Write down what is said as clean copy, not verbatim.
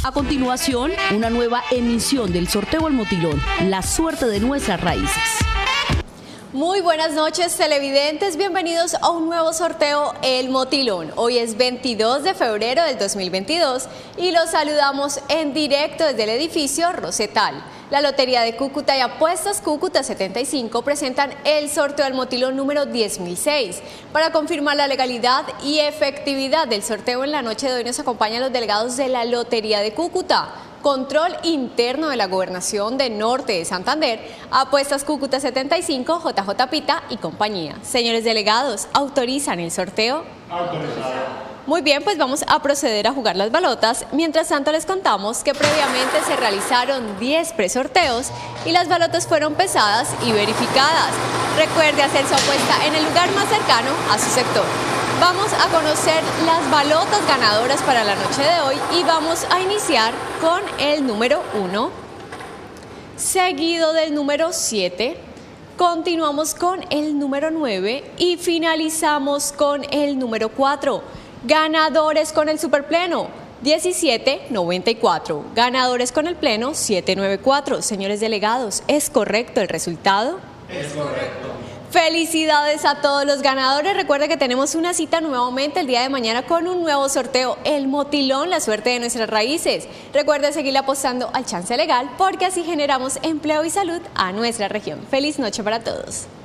A continuación, una nueva emisión del sorteo El Motilón, la suerte de nuestras raíces. Muy buenas noches, televidentes, bienvenidos a un nuevo sorteo El Motilón. Hoy es 22 de febrero del 2022 y los saludamos en directo desde el edificio Rosetal. La Lotería de Cúcuta y Apuestas Cúcuta 75 presentan el sorteo del Motilón número 10.006. Para confirmar la legalidad y efectividad del sorteo, en la noche de hoy nos acompañan los delegados de la Lotería de Cúcuta, Control Interno de la Gobernación de Norte de Santander, Apuestas Cúcuta 75, JJ Pita y compañía. Señores delegados, ¿autorizan el sorteo? Autorizado. Muy bien, pues vamos a proceder a jugar las balotas. Mientras tanto, les contamos que previamente se realizaron 10 presorteos y las balotas fueron pesadas y verificadas. Recuerde hacer su apuesta en el lugar más cercano a su sector. Vamos a conocer las balotas ganadoras para la noche de hoy y vamos a iniciar con el número 1, seguido del número 7, continuamos con el número 9 y finalizamos con el número 4. Ganadores con el superpleno, 1794. Ganadores con el pleno, 794. Señores delegados, ¿es correcto el resultado? Es correcto. Felicidades a todos los ganadores. Recuerda que tenemos una cita nuevamente el día de mañana con un nuevo sorteo, El Motilón, la suerte de nuestras raíces. Recuerda seguir apostando al chance legal porque así generamos empleo y salud a nuestra región. Feliz noche para todos.